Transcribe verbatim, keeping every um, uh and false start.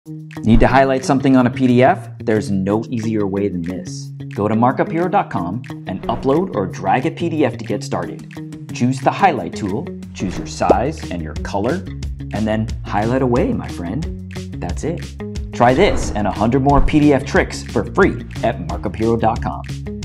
Need to highlight something on a P D F? There's no easier way than this. Go to markup hero dot com and upload or drag a P D F to get started. Choose the highlight tool, choose your size and your color, and then highlight away, my friend. That's it. Try this and a hundred more P D F tricks for free at markup hero dot com.